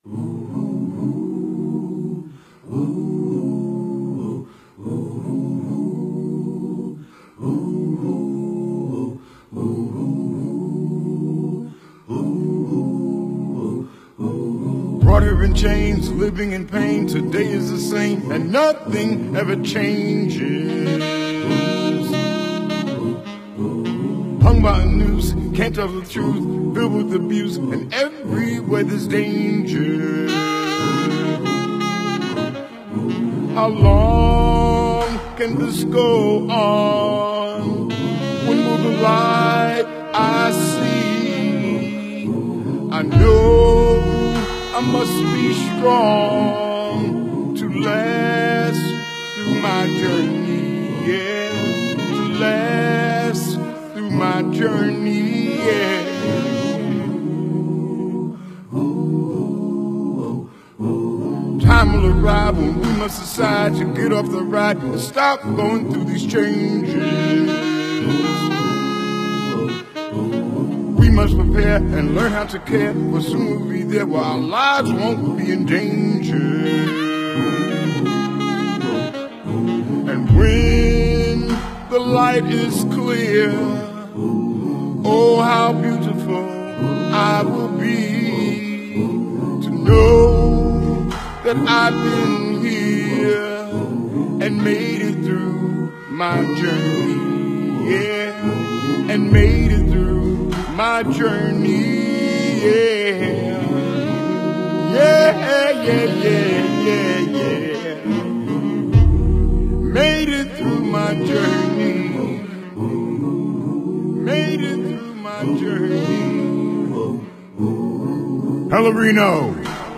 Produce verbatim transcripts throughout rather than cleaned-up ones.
Brought her in chains, living in pain. Today is the same, and nothing ever changes. Hung by a noose, can't tell the truth, filled with abuse, and everywhere there's danger. How long can this go on? When will the light I see? I know I must be strong to last through my journey, yeah, to last through my journey, yeah. Time will arrive when we must decide to get off the ride and stop going through these changes. We must prepare and learn how to care, for soon we'll be there where our lives won't be in danger. And when the light is clear, oh, how beautiful I will be to know that I've been here and made it through my journey, yeah, and made it through my journey, yeah, yeah, yeah, yeah, yeah, yeah, made it through my journey, made it through my journey. Pelourinho,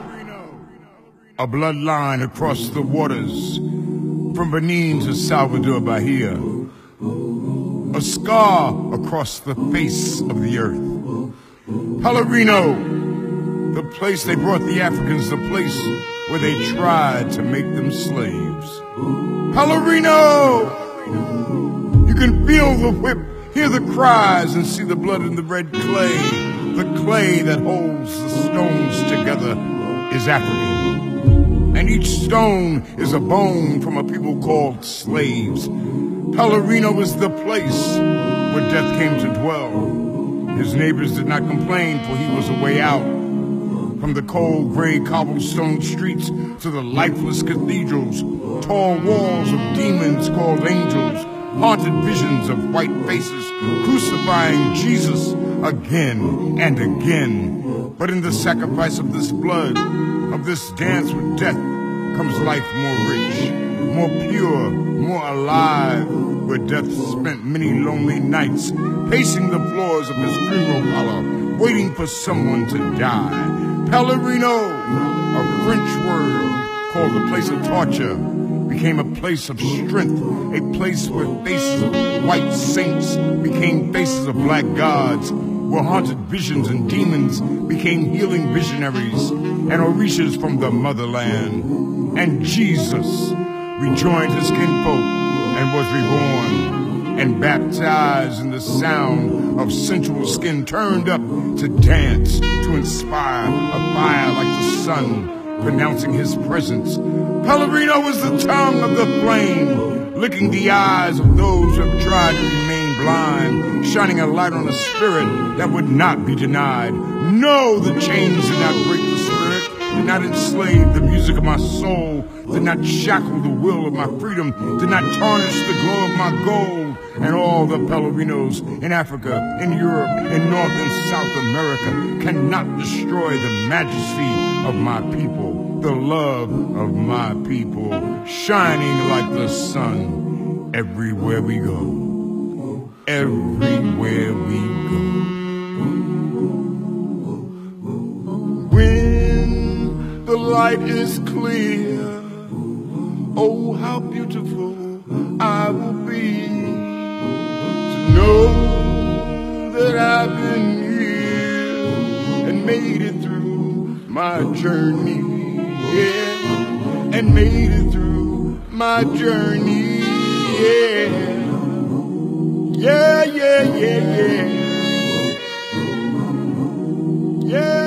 a bloodline across the waters, from Benin to Salvador Bahia, a scar across the face of the earth. Pelourinho, the place they brought the Africans, the place where they tried to make them slaves. Pelourinho, you can feel the whip, hear the cries, and see the blood in the red clay. The clay that holds the stones together is African. And each stone is a bone from a people called slaves. Pelourinho is the place where death came to dwell. His neighbors did not complain, for he was a way out. From the cold, gray cobblestone streets to the lifeless cathedrals, tall walls of demons called angels, haunted visions of white faces crucifying Jesus again and again. But in the sacrifice of this blood, of this dance with death, comes life more rich, more pure, more alive, where death spent many lonely nights pacing the floors of his funeral parlor, waiting for someone to die. Pelourinho, a French word called the place of torture, became a place of strength, a place where faces of white saints became faces of black gods, where haunted visions and demons became healing visionaries and orishas from the motherland. And Jesus rejoined his kinfolk and was reborn and baptized in the sound of sensual skin turned up to dance, to inspire a fire like the sun, pronouncing his presence. Pelourinho was the tongue of the flame, licking the eyes of those who have tried to remain blind, shining a light on a spirit that would not be denied. No, the chains did not break the spirit, did not enslave the music of my soul, did not shackle the will of my freedom, did not tarnish the glow of my gold. And all the Pelourinhos in Africa, in Europe, in North and South America cannot destroy the majesty of my people, the love of my people, shining like the sun everywhere we go, everywhere we go. When the light is clear, oh, how beautiful I will be to know that I've been here and made it through my journey, yeah, and made it through my journey, yeah, yeah, yeah, yeah, yeah, yeah.